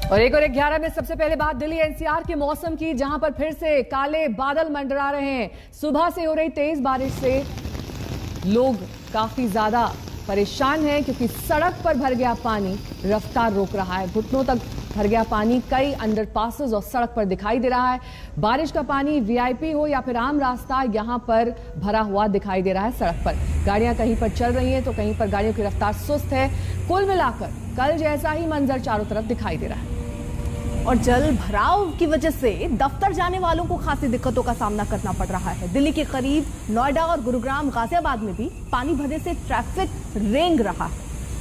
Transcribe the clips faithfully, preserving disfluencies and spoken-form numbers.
और एक और एक ग्यारह में सबसे पहले बात दिल्ली एनसीआर के मौसम की, जहां पर फिर से काले बादल मंडरा रहे हैं। सुबह से हो रही तेज बारिश से लोग काफी ज्यादा परेशान हैं, क्योंकि सड़क पर भर गया पानी रफ्तार रोक रहा है। घुटनों तक भर गया पानी कई अंडरपासेस और सड़क पर दिखाई दे रहा है। बारिश का पानी वीआईपी हो या फिर आम रास्ता, यहां पर भरा हुआ दिखाई दे रहा है। सड़क पर गाड़ियां कहीं पर चल रही हैं तो कहीं पर गाड़ियों की रफ्तार सुस्त है। कुल मिलाकर कल जैसा ही मंजर चारों तरफ दिखाई दे रहा है। और जल भराव की वजह से दफ्तर जाने वालों को खासी दिक्कतों का सामना करना पड़ रहा है। दिल्ली के करीब नोएडा और गुरुग्राम, गाजियाबाद में भी पानी भरने से ट्रैफिक रेंग रहा है।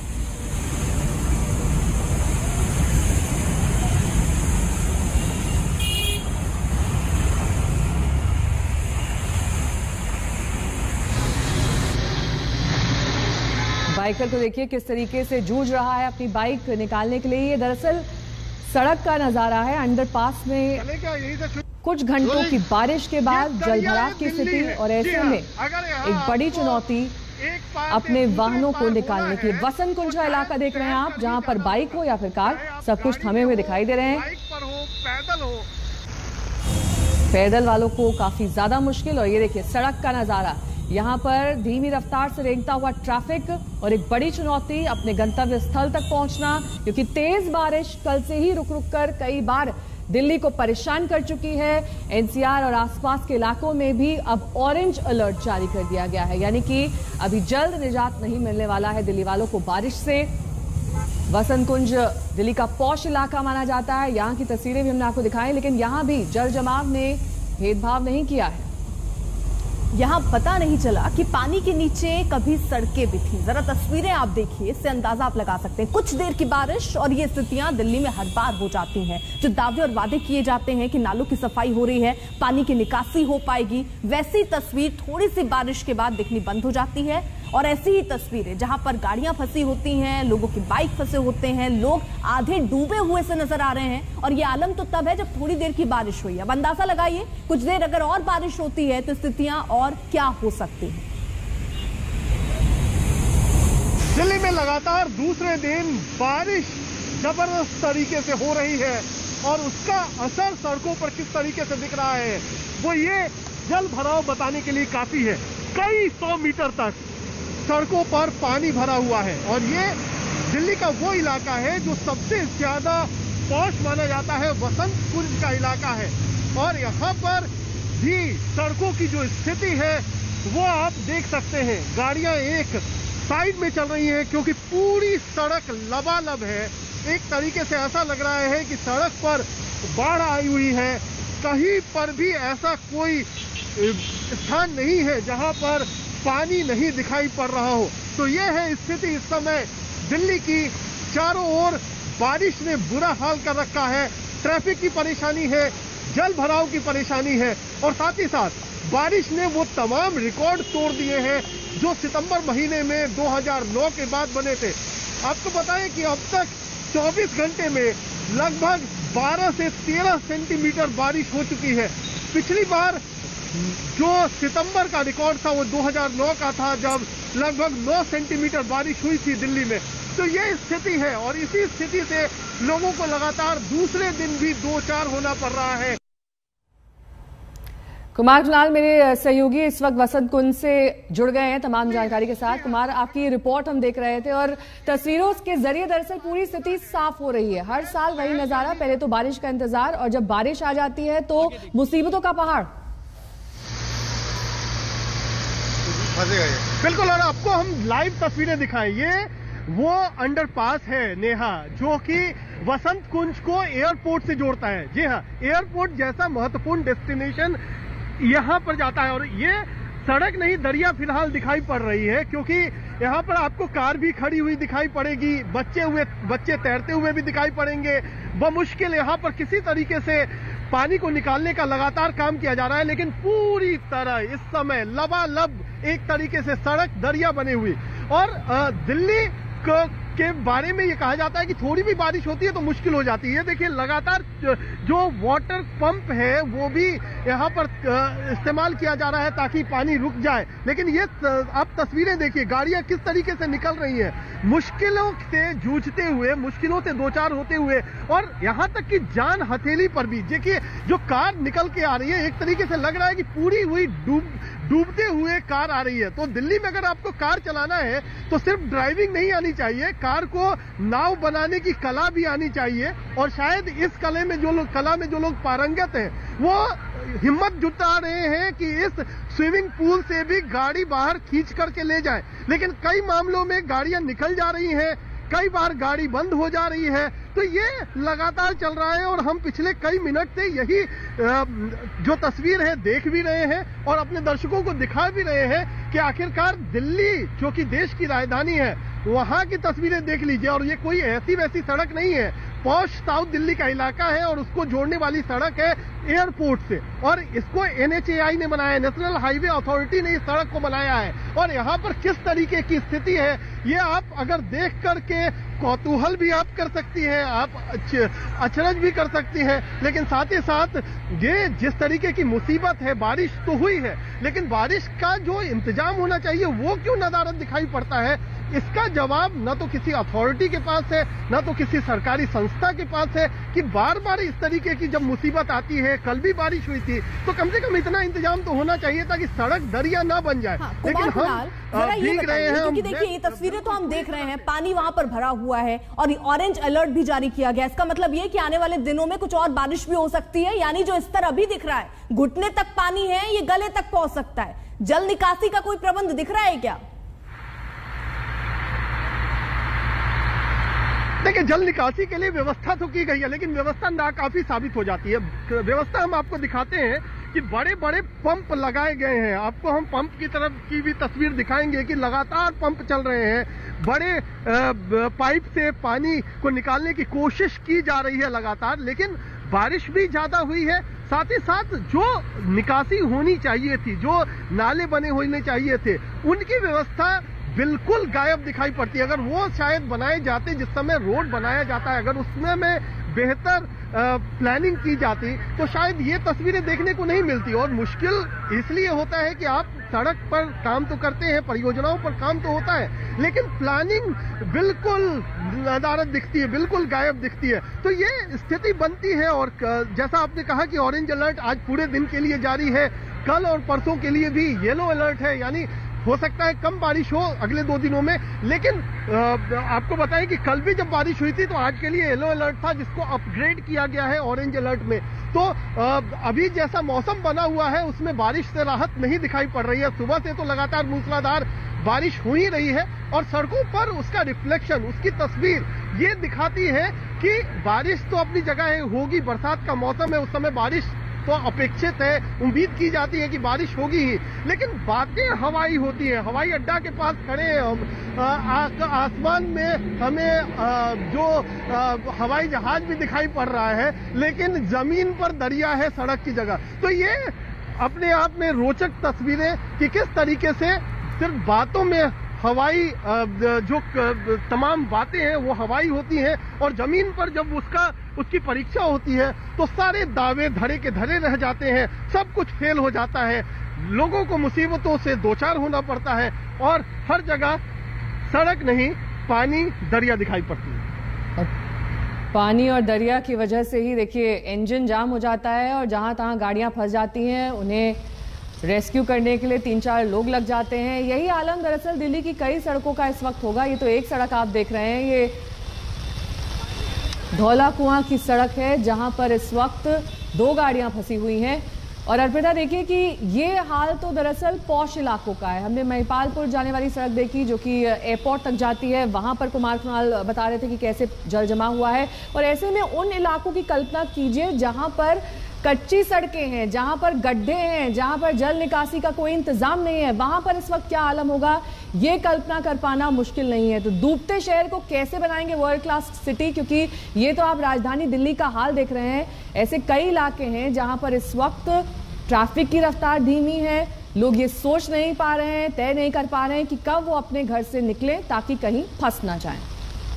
बाइकर को देखिए किस तरीके से जूझ रहा है अपनी बाइक निकालने के लिए। ये दरअसल सड़क का नजारा है अंडरपास में। कुछ घंटों की बारिश के बाद जलभराव की स्थिति, और ऐसे में एक बड़ी चुनौती अपने वाहनों को निकालने की। वसंत कुंज का इलाका देख रहे हैं आप, जहां पर बाइक हो या फिर कार, सब कुछ थमे हुए दिखाई दे रहे हैं। पैदल वालों को काफी ज्यादा मुश्किल। और ये देखिए सड़क का नजारा, यहां पर धीमी रफ्तार से रेंगता हुआ ट्रैफिक, और एक बड़ी चुनौती अपने गंतव्य स्थल तक पहुंचना, क्योंकि तेज बारिश कल से ही रुक रुक कर कई बार दिल्ली को परेशान कर चुकी है। एनसीआर और आसपास के इलाकों में भी अब ऑरेंज अलर्ट जारी कर दिया गया है, यानी कि अभी जल्द निजात नहीं मिलने वाला है दिल्ली वालों को बारिश से। वसंत कुंज दिल्ली का पॉश इलाका माना जाता है, यहां की तस्वीरें भी हमने आपको दिखाई, लेकिन यहां भी जल जमाव ने भेदभाव नहीं किया है। यहाँ पता नहीं चला कि पानी के नीचे कभी सड़कें भी थी। जरा तस्वीरें आप देखिए, इससे अंदाजा आप लगा सकते हैं। कुछ देर की बारिश और ये स्थितियां दिल्ली में हर बार हो जाती हैं। जो दावे और वादे किए जाते हैं कि नालों की सफाई हो रही है, पानी की निकासी हो पाएगी, वैसी तस्वीर थोड़ी सी बारिश के बाद दिखनी बंद हो जाती है। और ऐसी ही तस्वीरें जहां पर गाड़ियां फंसी होती हैं, लोगों की बाइक फंसे होते हैं, लोग आधे डूबे हुए से नजर आ रहे हैं। और ये आलम तो तब है जब थोड़ी देर की बारिश हुई। अब अंदाजा लगाइए, कुछ देर अगर और बारिश होती है तो स्थितियां और क्या हो सकती हैं। दिल्ली में लगातार दूसरे दिन बारिश जबरदस्त तरीके से हो रही है, और उसका असर सड़कों पर किस तरीके से दिख रहा है वो ये जल भराव बताने के लिए काफी है। कई सौ मीटर तक सड़कों पर पानी भरा हुआ है, और ये दिल्ली का वो इलाका है जो सबसे ज्यादा पॉश माना जाता है। वसंत कुंज का इलाका है, और यहाँ पर भी सड़कों की जो स्थिति है वो आप देख सकते हैं। गाड़ियां एक साइड में चल रही हैं, क्योंकि पूरी सड़क लबालब है। एक तरीके से ऐसा लग रहा है कि सड़क पर बाढ़ आई हुई है। कहीं पर भी ऐसा कोई स्थान नहीं है जहां पर पानी नहीं दिखाई पड़ रहा हो। तो ये है स्थिति इस समय दिल्ली की। चारों ओर बारिश ने बुरा हाल कर रखा है। ट्रैफिक की परेशानी है, जल भराव की परेशानी है, और साथ ही साथ बारिश ने वो तमाम रिकॉर्ड तोड़ दिए हैं जो सितंबर महीने में दो हज़ार नौ के बाद बने थे। आपको बताएं कि अब तक चौबीस घंटे में लगभग बारह से तेरह सेंटीमीटर बारिश हो चुकी है। पिछली बार जो सितंबर का रिकॉर्ड था वो दो हज़ार नौ का था, जब लगभग नौ सेंटीमीटर बारिश हुई थी दिल्ली में। तो ये स्थिति है, और इसी स्थिति से लोगों को लगातार दूसरे दिन भी दो चार होना पड़ रहा है। कुमार फिलहाल मेरे सहयोगी इस वक्त वसंत कुंज से जुड़ गए हैं तमाम जानकारी के साथ। कुमार, आपकी रिपोर्ट हम देख रहे थे, और तस्वीरों के जरिए दरअसल पूरी स्थिति साफ हो रही है। हर साल वही नजारा, पहले तो बारिश का इंतजार, और जब बारिश आ जाती है तो मुसीबतों का पहाड़। बिल्कुल, और आपको हम लाइव तस्वीरें दिखाएं। ये वो अंडरपास है नेहा, जो कि वसंत कुंज को एयरपोर्ट से जोड़ता है। जी हाँ, एयरपोर्ट जैसा महत्वपूर्ण डेस्टिनेशन यहाँ पर जाता है। और ये सड़क नहीं, दरिया फिलहाल दिखाई पड़ रही है, क्योंकि यहाँ पर आपको कार भी खड़ी हुई दिखाई पड़ेगी, बच्चे हुए बच्चे तैरते हुए भी दिखाई पड़ेंगे। बमुश्किल यहाँ पर किसी तरीके से पानी को निकालने का लगातार काम किया जा रहा है, लेकिन पूरी तरह इस समय लबालब एक तरीके से सड़क दरिया बने हुई। और दिल्ली को के बारे में ये कहा जाता है कि थोड़ी भी बारिश होती है तो मुश्किल हो जाती है। देखिए लगातार जो वाटर पंप है वो भी यहाँ पर इस्तेमाल किया जा रहा है ताकि पानी रुक जाए, लेकिन ये आप तस्वीरें देखिए, गाड़ियां किस तरीके से निकल रही हैं, मुश्किलों से जूझते हुए, मुश्किलों से दो चार होते हुए, और यहाँ तक कि जान हथेली पर भी। देखिए जो कार निकल के आ रही है, एक तरीके से लग रहा है कि पूरी हुई डूब डूबते हुए कार आ रही है। तो दिल्ली में अगर आपको कार चलाना है तो सिर्फ ड्राइविंग नहीं आनी चाहिए, कार को नाव बनाने की कला भी आनी चाहिए। और शायद इस कला में जो लोग कला में जो लोग पारंगत हैं वो हिम्मत जुटा रहे हैं कि इस स्विमिंग पूल से भी गाड़ी बाहर खींच करके ले जाए, लेकिन कई मामलों में गाड़ियां निकल जा रही हैं, कई बार गाड़ी बंद हो जा रही है। तो ये लगातार चल रहा है और हम पिछले कई मिनट से यही जो तस्वीर है देख भी रहे हैं और अपने दर्शकों को दिखा भी रहे हैं कि आखिरकार दिल्ली जो कि देश की राजधानी है वहां की तस्वीरें देख लीजिए। और ये कोई ऐसी वैसी सड़क नहीं है, पॉश साउथ दिल्ली का इलाका है और उसको जोड़ने वाली सड़क है एयरपोर्ट से, और इसको एन एच ए आई ने बनाया है, नेशनल हाईवे अथॉरिटी ने इस सड़क को बनाया है। और यहाँ पर किस तरीके की स्थिति है ये आप अगर देख करके कौतूहल भी आप कर सकती हैं, आप अचरज भी कर सकती हैं, लेकिन साथ ही साथ ये जिस तरीके की मुसीबत है, बारिश तो हुई है लेकिन बारिश का जो इंतजाम होना चाहिए वो क्यों नदारद दिखाई पड़ता है, इसका जवाब न तो किसी अथॉरिटी के पास है न तो किसी सरकारी संस्था के पास है कि बार बार इस तरीके की जब मुसीबत आती है, कल भी बारिश हुई थी तो कम से कम इतना इंतजाम तो होना चाहिए था कि सड़क दरिया ना बन जाए। हाँ, लेकिन हम देख रहे हैं, क्योंकि देखिए ये तस्वीरें तो हम देख रहे हैं, पानी वहां पर भरा हुआ है और ऑरेंज अलर्ट भी जारी किया गया। इसका मतलब ये कि आने वाले दिनों में कुछ और बारिश भी हो सकती है, यानी जो स्तर अभी दिख रहा है घुटने तक पानी है, ये गले तक पहुंच सकता है। जल निकासी का कोई प्रबंध दिख रहा है क्या? देखिए जल निकासी के लिए व्यवस्था तो की गई है लेकिन व्यवस्था नाकाफी साबित हो जाती है। व्यवस्था हम आपको दिखाते हैं कि बड़े बड़े पंप लगाए गए हैं, आपको हम पंप की तरफ की भी तस्वीर दिखाएंगे कि लगातार पंप चल रहे हैं, बड़े पाइप से पानी को निकालने की कोशिश की जा रही है लगातार, लेकिन बारिश भी ज्यादा हुई है। साथ ही साथ जो निकासी होनी चाहिए थी, जो नाले बने होने चाहिए थे, उनकी व्यवस्था बिल्कुल गायब दिखाई पड़ती है। अगर वो शायद बनाए जाते, जिस समय रोड बनाया जाता है, अगर उसमें में बेहतर प्लानिंग की जाती तो शायद ये तस्वीरें देखने को नहीं मिलती। और मुश्किल इसलिए होता है कि आप सड़क पर काम तो करते हैं, परियोजनाओं पर काम तो होता है, लेकिन प्लानिंग बिल्कुल नदारद दिखती है, बिल्कुल गायब दिखती है। तो ये स्थिति बनती है। और जैसा आपने कहा कि ऑरेंज अलर्ट आज पूरे दिन के लिए जारी है, कल और परसों के लिए भी येलो अलर्ट है, यानी हो सकता है कम बारिश हो अगले दो दिनों में। लेकिन आपको बताएं कि कल भी जब बारिश हुई थी तो आज के लिए येलो अलर्ट था, जिसको अपग्रेड किया गया है ऑरेंज अलर्ट में। तो अभी जैसा मौसम बना हुआ है उसमें बारिश से राहत नहीं दिखाई पड़ रही है। सुबह से तो लगातार मूसलाधार बारिश हो ही रही है और सड़कों पर उसका रिफ्लेक्शन, उसकी तस्वीर ये दिखाती है कि बारिश तो अपनी जगह है, होगी। बरसात का मौसम है, उस समय बारिश तो अपेक्षित है, उम्मीद की जाती है कि बारिश होगी ही, लेकिन बातें हवाई होती है। हवाई अड्डा के पास खड़े हैं हम, आसमान में हमें आ, जो आ, हवाई जहाज भी दिखाई पड़ रहा है, लेकिन जमीन पर दरिया है सड़क की जगह। तो ये अपने आप में रोचक तस्वीरें कि किस तरीके से सिर्फ बातों में हवाई जो तमाम बातें हैं वो हवाई होती हैं और जमीन पर जब उसका उसकी परीक्षा होती है तो सारे दावे धरे के धरे रह जाते हैं, सब कुछ फेल हो जाता है, लोगों को मुसीबतों से दो चार होना पड़ता है और हर जगह सड़क नहीं पानी दरिया दिखाई पड़ती है। पानी और दरिया की वजह से ही देखिए इंजन जाम हो जाता है और जहां तहां गाड़ियां फंस जाती हैं, उन्हें रेस्क्यू करने के लिए तीन चार लोग लग जाते हैं। यही आलम दरअसल दिल्ली की कई सड़कों का इस वक्त होगा। ये तो एक सड़क आप देख रहे हैं, ये धौला कुआं की सड़क है जहां पर इस वक्त दो गाड़ियां फंसी हुई हैं। और अर्पिता देखिए कि ये हाल तो दरअसल पौष इलाकों का है। हमने महिपालपुर जाने वाली सड़क देखी जो कि एयरपोर्ट तक जाती है, वहां पर कुमार कुणाल बता रहे थे कि कैसे जल जमा हुआ है। और ऐसे में उन इलाकों की कल्पना कीजिए जहां पर कच्ची सड़कें हैं, जहां पर गड्ढे हैं, जहां पर जल निकासी का कोई इंतजाम नहीं है, वहां पर इस वक्त क्या आलम होगा ये कल्पना कर पाना मुश्किल नहीं है। तो डूबते शहर को कैसे बनाएंगे वर्ल्ड क्लास सिटी, क्योंकि ये तो आप राजधानी दिल्ली का हाल देख रहे हैं। ऐसे कई इलाके हैं जहां पर इस वक्त ट्रैफिक की रफ्तार धीमी है, लोग ये सोच नहीं पा रहे हैं, तय नहीं कर पा रहे हैं कि कब वो अपने घर से निकलें ताकि कहीं फंस ना जाएं।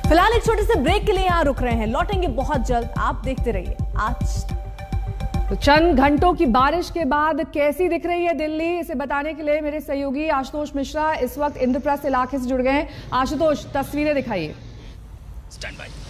फिलहाल एक छोटे से ब्रेक के लिए यहाँ रुक रहे हैं, लौटेंगे बहुत जल्द, आप देखते रहिए आज। तो चंद घंटों की बारिश के बाद कैसी दिख रही है दिल्ली, इसे बताने के लिए मेरे सहयोगी आशुतोष मिश्रा इस वक्त इंद्रप्रस्थ इलाके से जुड़ गए हैं। आशुतोष, तस्वीरें दिखाइए। Stand by.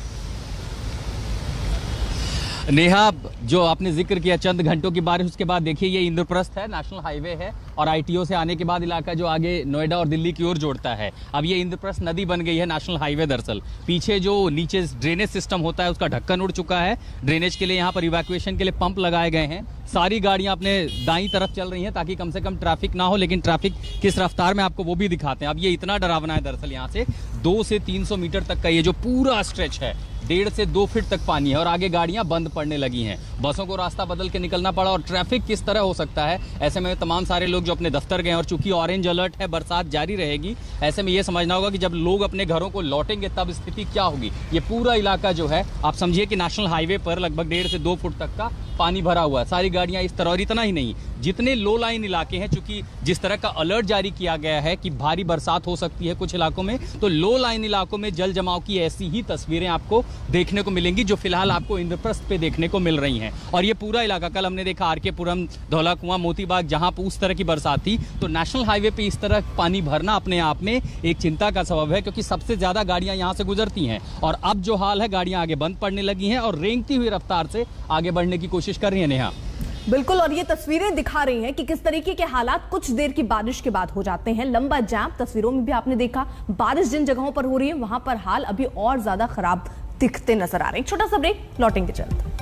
नेहा, जो आपने जिक्र किया चंद घंटों की बारिश, उसके बाद देखिए ये इंद्रप्रस्थ है, नेशनल हाईवे है और आईटीओ से आने के बाद इलाका जो आगे नोएडा और दिल्ली की ओर जोड़ता है। अब ये इंद्रप्रस्थ नदी बन गई है नेशनल हाईवे। दरअसल पीछे जो नीचे ड्रेनेज सिस्टम होता है उसका ढक्कन उड़ चुका है। ड्रेनेज के लिए यहाँ पर इवैक्यूएशन के लिए पंप लगाए गए हैं। सारी गाड़ियां अपने दाईं तरफ चल रही हैं ताकि कम से कम ट्रैफिक ना हो, लेकिन ट्रैफिक किस रफ्तार में आपको वो भी दिखाते हैं। अब ये इतना डरावना है दरअसल, यहाँ से दो से तीन सौ मीटर तक का ये जो पूरा स्ट्रेच है, डेढ़ से दो फीट तक पानी है और आगे गाड़ियां बंद पड़ने लगी हैं। बसों को रास्ता बदल के निकलना पड़ा और ट्रैफिक किस तरह हो सकता है, ऐसे में तमाम सारे लोग जो अपने दफ्तर गए, और चूंकि ऑरेंज अलर्ट है, बरसात जारी रहेगी, ऐसे में ये समझना होगा कि जब लोग अपने घरों को लौटेंगे तब स्थिति क्या होगी। ये पूरा इलाका जो है, आप समझिए कि नेशनल हाईवे पर लगभग डेढ़ से दो फुट तक का पानी भरा हुआ है। सारी गाड़ियां इस तरह, और इतना ही नहीं, जितने लो लाइन इलाके हैं, चूंकि जिस तरह का अलर्ट जारी किया गया है कि भारी बरसात हो सकती है कुछ इलाकों में, तो लो लाइन इलाकों में जल जमाव की ऐसी ही तस्वीरें आपको देखने को मिलेंगी जो फिलहाल आपको इंद्रप्रस्थ पे देखने को मिल रही हैं। और ये पूरा इलाका, कल हमने देखा आर के पुरम, धौला कुआं, मोतीबाग, जहां पर उस तरह की बरसात थी, तो नेशनल हाईवे पे इस तरह पानी भरना अपने आप में एक चिंता का सबब है, क्योंकि सबसे ज्यादा गाड़ियां यहां से गुजरती हैं। और अब जो हाल है, गाड़ियां आगे बंद पड़ने लगी हैं और रेंगती हुई रफ्तार से आगे बढ़ने की कोशिश कर रही है। नेहा, बिल्कुल, और ये तस्वीरें दिखा रही हैं कि किस तरीके के हालात कुछ देर की बारिश के बाद हो जाते हैं। लंबा जाम, तस्वीरों में भी आपने देखा, बारिश जिन जगहों पर हो रही है वहां पर हाल अभी और ज्यादा खराब दिखते नजर आ रहे हैं। छोटा सा ब्रेक, लौटेंगे जल्द।